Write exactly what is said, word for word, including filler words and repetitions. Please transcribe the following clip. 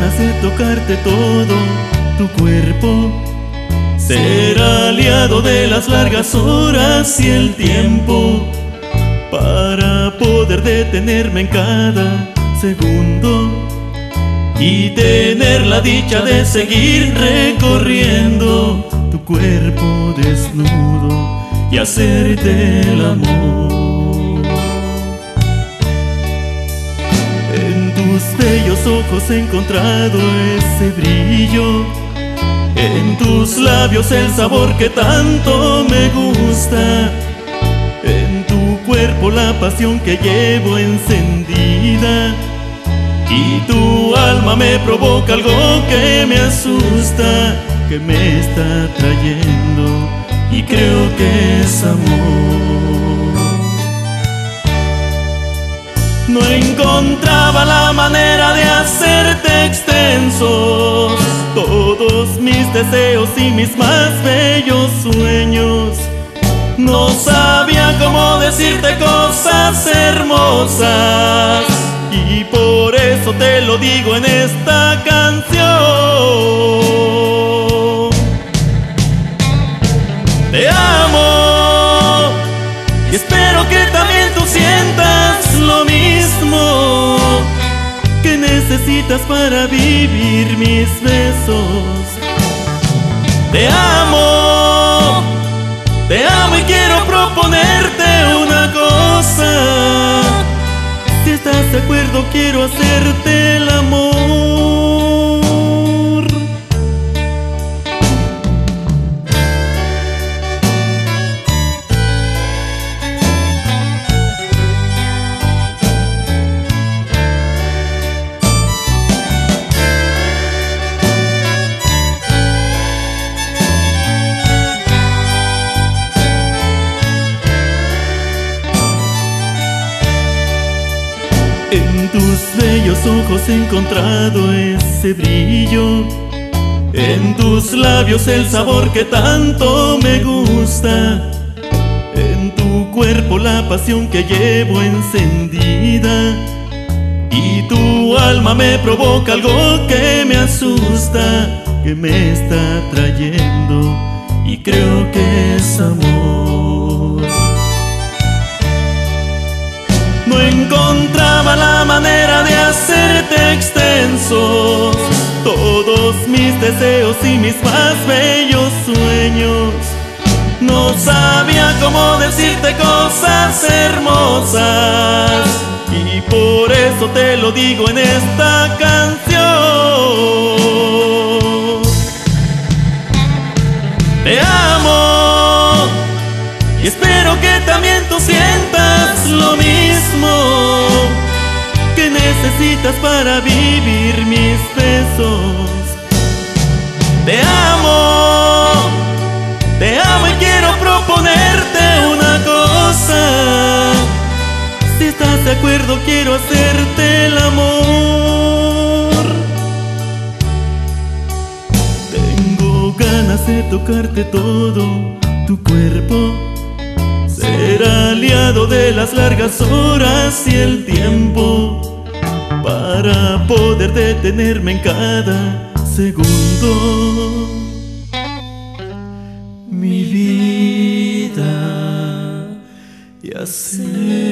ganas de tocarte todo tu cuerpo, ser aliado de las largas horas y el tiempo, para poder detenerme en cada segundo y tener la dicha de seguir recorriendo tu cuerpo desnudo y hacerte el amor. En tus bellos ojos he encontrado ese brillo, en tus labios el sabor que tanto me gusta, en tu cuerpo la pasión que llevo encendida, y tu alma me provoca algo que me asusta, que me está trayendo, y creo que es amor. No encontraba la manera de hacerte extensos todos mis deseos y mis más bellos sueños. No sabía cómo decirte cosas hermosas, y por eso te lo digo en esta canción. Te amo y espero que también tú sientas lo mismo, que necesitas para vivir mis besos. Te amo, te amo y quiero proponerte una cosa. Si estás de acuerdo, quiero hacerte el amor. En tus bellos ojos he encontrado ese brillo, en tus labios el sabor que tanto me gusta, en tu cuerpo la pasión que llevo encendida, y tu alma me provoca algo que me asusta, que me está trayendo, y creo que es amor. No encontraba la manera de hacerte extensos todos mis deseos y mis más bellos sueños. No sabía cómo decirte cosas hermosas, y por eso te lo digo en esta canción. Te amo y espero que también tú sientas lo mismo, que necesitas para vivir mis besos. Te amo, te amo y quiero proponerte una cosa. Si estás de acuerdo, quiero hacerte el amor. Tengo ganas de tocarte todo tu cuerpo, ser aliado de las largas horas y el tiempo, para poder detenerme en cada segundo. Mi vida y hacer